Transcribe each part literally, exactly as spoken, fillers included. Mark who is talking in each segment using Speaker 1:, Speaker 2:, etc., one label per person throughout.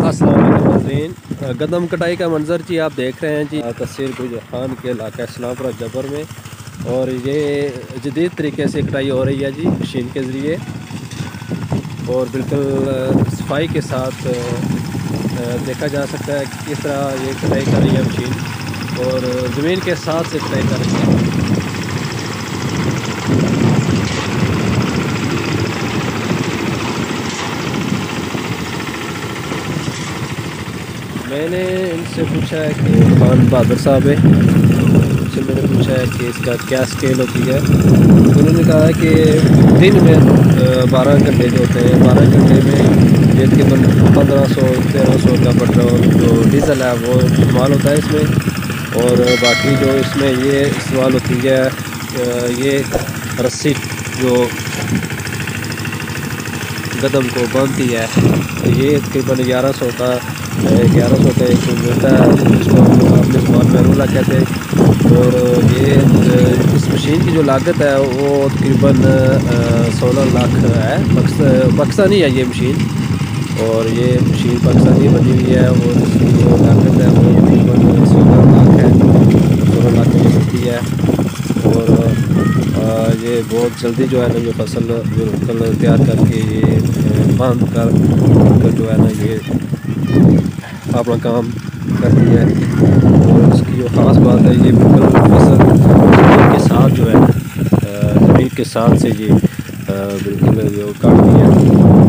Speaker 1: अस्सलाम वालेकुम नाज़रीन, गंदम कटाई का मंजर जी आप देख रहे हैं जी। तहसील गुजर खान के इलाका इस्लामपुर जबर में, और ये जदीद तरीके से कटाई हो रही है जी मशीन के ज़रिए, और बिल्कुल सफाई के साथ देखा जा सकता है किस तरह ये कटाई कर रही है मशीन, और ज़मीन के साथ से कटाई कर रही है। मैंने इनसे पूछा है कि खान बहादुर साहब है, इनसे मैंने पूछा है कि इसका क्या स्केल होती है। उन्होंने कहा है कि दिन में बारह घंटे जो होते हैं, बारह घंटे में ये तकरीबन पंद्रह सौ तेरह सौ का पेट्रोल जो डीज़ल है वो इस्तेमाल होता है इसमें, और बाकी जो इसमें ये इस्तेमाल होती है ये रस्सी जो गदम को बांधती है, तो ये तकरीबन ग्यारह सौ का ग्यारह सौ का एक मिलता है, जिसको हम अपने ज़बान में रूला कहते हैं। और ये इस मशीन की जो लागत है वो तकरीबन सोलह लाख है। पाकिस्तानी है ये मशीन, और ये मशीन पाकिस्तानी बनी हुई है, और इसकी जो लागत है वो तकरीबन सोलह लाख है, सोलह लाख की सकती है। और ये बहुत जल्दी जो है ना ये फसल बिल्कुल तैयार करके ये बांध कर, कर जो है ना ये अपना काम करती है। और इसकी जो ख़ास बात है ये बिल्कुल फसल ज़मीन के साथ जो है ज़मीन के साथ से ये बिल्कुल जो काटती है।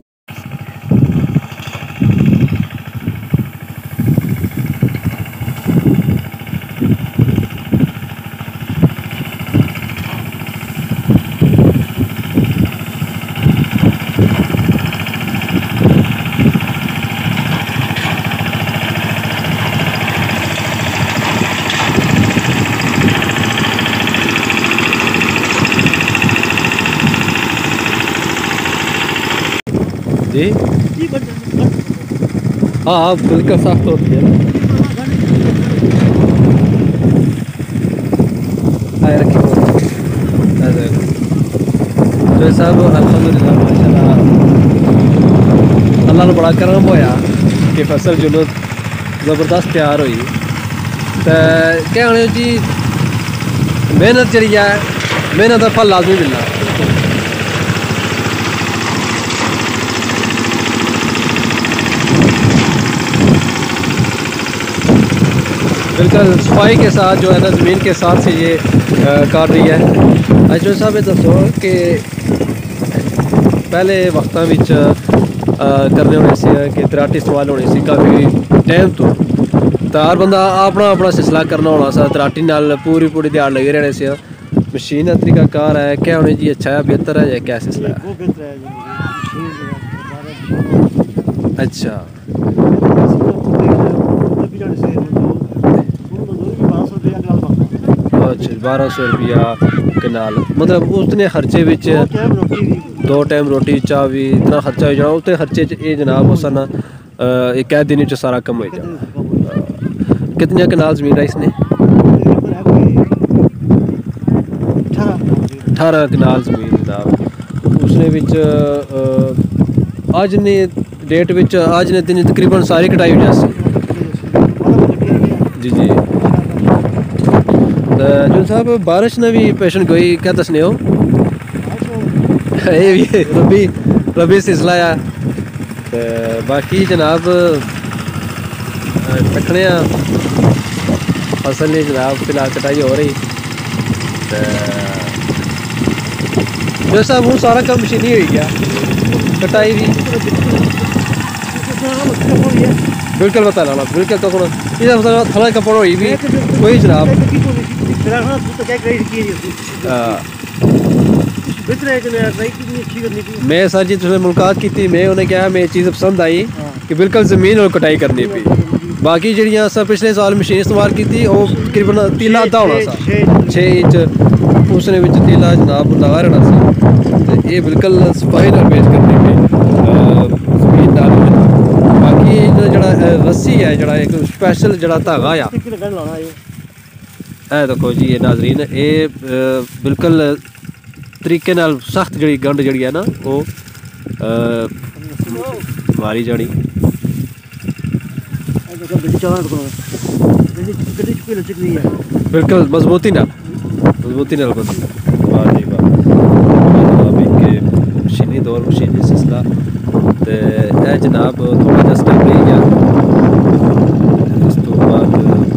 Speaker 1: जी हाँ बिल्कुल सख्त होती है ना। आए रखी जो साहब अल्हम्दुलिल्लाह माशाल्लाह अल्लाह ने बड़ा करम होया कि फसल जो ज़बरदस्त तैयार हुई। तो क्या होने जी मेहनत जी है, मेहनत का फल लाजमी मिलना। बिल्कुल सफाई के साथ जो है ना ज़मीन के साथ से ये काट रही है। अजमेर साहब ये दसो कि पहले वक्तां विच करने होने से कि तराटी इस्तेमाल होनी सी काफ़ी टाइम तो तो हर बंदा अपना अपना सिलसिला करना होना सा, तराटी नाल पूरी पूरी दिहाड़ लगे रहने से। मशीन का तरीका कार है क्या होने जी, अच्छा है बेहतर है या क्या सिलसिला है? अच्छा बारह सौ रुपया कनाल, मतलब उतने खर्चे विच दो टाइम रोटी चाह भी इतना खर्चा हो जाना, उतने खर्चे च ये जनाब उस ना एक एक दिन च सारा कम हो जाना। कितने कनाल ज़मीन है इसने? अठारह कनाल ज़मीन जनाब। उसने विच अज ने डेट विच अज ने दिन तकरीबन सारी कटाई हो जाती जी जी। जो साहब बारिश ने भी पेशन गोई क्या दसने हो? ये भी रबी रबी सिलसिला है। तो बाकी जनाब रखने फसल जनाब फिलहाल कटाई हो रही। जो साहब हूँ सारा काम मशीनी हो गया, कटाई भी बिल्कुल पता लाना बिल्कुल तो थोड़ा कपड़ हुई भी कोई जनाब। मैं सर जी तुमने मुलाकात की थी, मैं उन्हें क्या मैं चीज़ पसंद आई कि बिल्कुल ज़मीन और कटाई करनी पी। बाकी जड़ियाँ सब पिछले साल मशीन इस्तेमाल की थी वो तकरीबन तीला अद्धा होना सा छे इंच उसने विच तीला जनाब लगा रहना सा। ये बिल्कुल सफाई नाल पेश करनी पी ज़मीन नाल। बाकी जड़ा रस्सी है जड़ा एक स्पैशल जड़ा धागा आ है देखो जी ये नाजरीन, ये बिल्कुल तरीके नाल सख्त जड़ी गंढ जड़ी है ना वो मारी जानी। बिल्कुल मजबूती ना मजबूती नाल बंदी वाह जी वाह जनाब एक मशीनी दौर मशीनी सिलसिला ते ए जनाब थोड़ा जा स्टेप ले गया इस तो बाद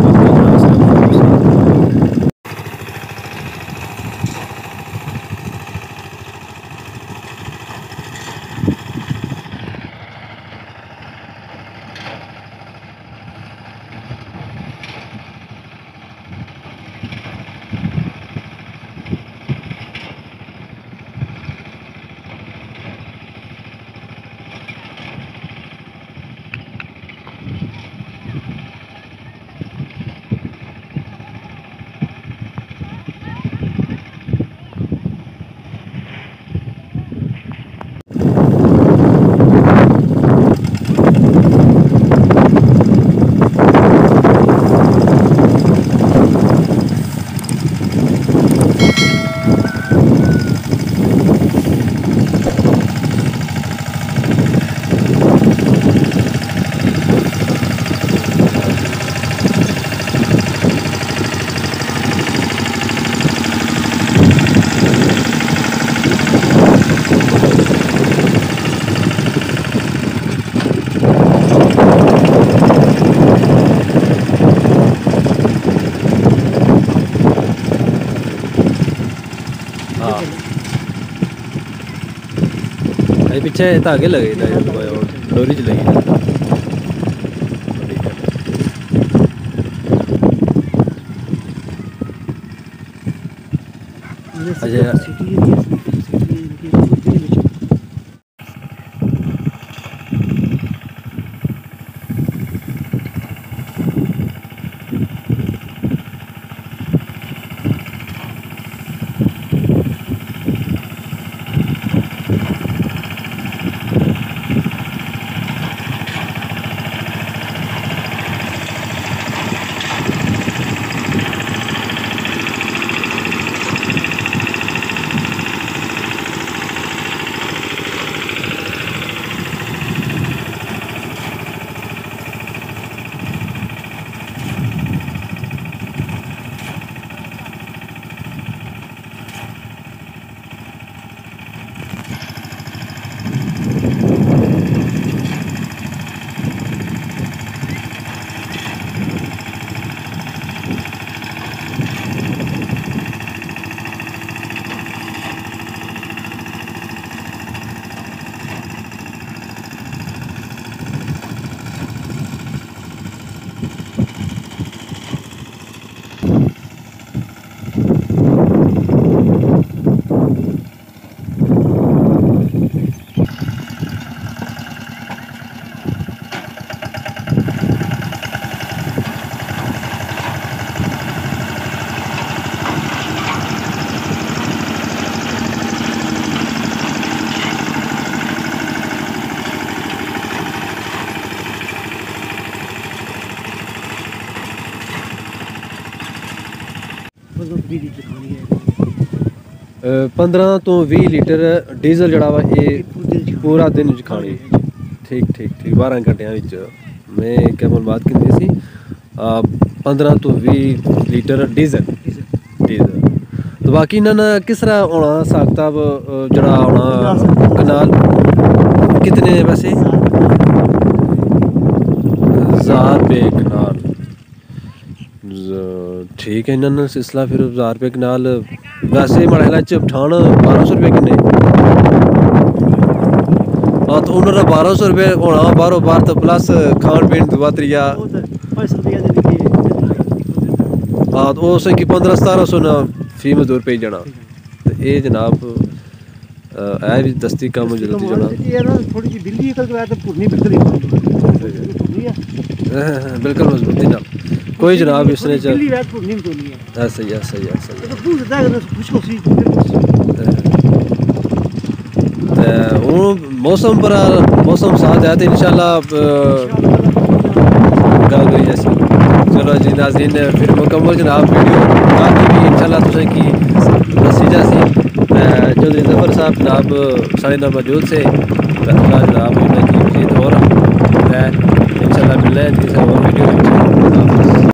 Speaker 1: पीछे धागे लगे डोरी च लगी पंद्रह तो भी लीटर डीजल जड़ा वा ये पूरा दिन च खानी ठीक ठीक ठीक बारह घंटिया मैं क्या बात की सी पंद्रह तो भी लीटर डीजल डीजल तो बाकी इन्होंने किस तरह होना हिसाब किताब जड़ा होना कनाल कितने वैसे हज़ार रुपये कनाल ठीक है इन्होंने सिलसिला फिर हज़ार रुपये कनाल वैसे मड़ेला च पठान बारह सौ रुपये किन्ने हाँ तो उन्होंने बारह सौ रुपये होना बारों बार तो प्लस खान पीन दुआ त्रिया हाँ तो उस की पंद्रह सतारह सौ ना फी मजदूर पे जाना तो ये जनाब है भी दस्ती कम जल्दी जाना बिल्कुल मजबूती ना कोई जनाब इसने सही है सही है सही हूँ मौसम पर मौसम साथ है तो इंशाल्लाह गल हुई जैसी चलो जी नाज़रीन फिर मुकम्मल जनाब वीडियो बाकी भी इंशाल्लाह तुसें की दसी जैसी चौधरी जफर साहब जनाब साढ़े नाल मौजूद से जनाब उन्हें की मजीद और इंशाल्लाह मिलना है जी सर और वीडियो